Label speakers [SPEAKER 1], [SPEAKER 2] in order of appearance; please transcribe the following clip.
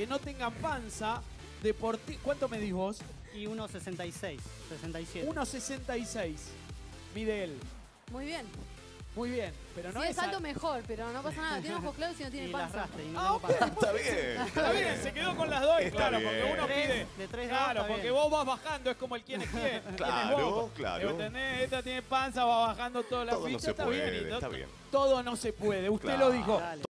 [SPEAKER 1] que no tengan panza, ¿cuánto medís vos?
[SPEAKER 2] Y 1,66, 67.
[SPEAKER 1] 1,66 mide él.
[SPEAKER 3] Muy bien.
[SPEAKER 1] Muy bien, pero no
[SPEAKER 3] Si es
[SPEAKER 1] es
[SPEAKER 3] alto, mejor, pero no pasa nada. Tiene ojos claros y no tiene
[SPEAKER 2] Y las
[SPEAKER 3] panza.
[SPEAKER 2] rastas, y no
[SPEAKER 1] Ah,
[SPEAKER 2] tengo
[SPEAKER 1] ok.
[SPEAKER 2] panza.
[SPEAKER 4] Está bien.
[SPEAKER 1] Está bien, se quedó con las dos,
[SPEAKER 4] Está
[SPEAKER 1] claro,
[SPEAKER 4] bien.
[SPEAKER 1] porque uno pide.
[SPEAKER 2] De 3
[SPEAKER 1] Claro, porque vos vas bajando, es como el quién es quién.
[SPEAKER 4] Claro,
[SPEAKER 1] ¿Quién es vos?
[SPEAKER 4] claro.
[SPEAKER 1] ¿Entendés? Esta tiene panza, va bajando toda la
[SPEAKER 4] Todo no
[SPEAKER 1] ficha,
[SPEAKER 4] se
[SPEAKER 1] está
[SPEAKER 4] puede,
[SPEAKER 1] bien.
[SPEAKER 4] está bien.
[SPEAKER 1] Todo no se puede, usted
[SPEAKER 4] Claro.
[SPEAKER 1] lo dijo.
[SPEAKER 2] Dale.